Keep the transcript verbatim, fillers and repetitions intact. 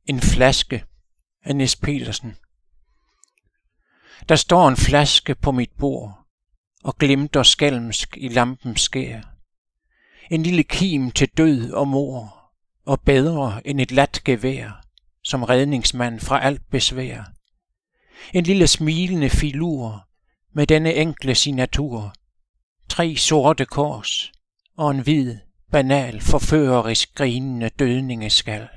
En flaske af Nis Petersen. Der står en flaske på mit bord og glimter skælmsk i lampens skær. En lille kim til død og mor, og bedre end et lat gevær, som redningsmand fra alt besvær. En lille smilende filur med denne enkle signatur. Tre sorte kors og en hvid, banal, forførerisk grinende dødningeskal.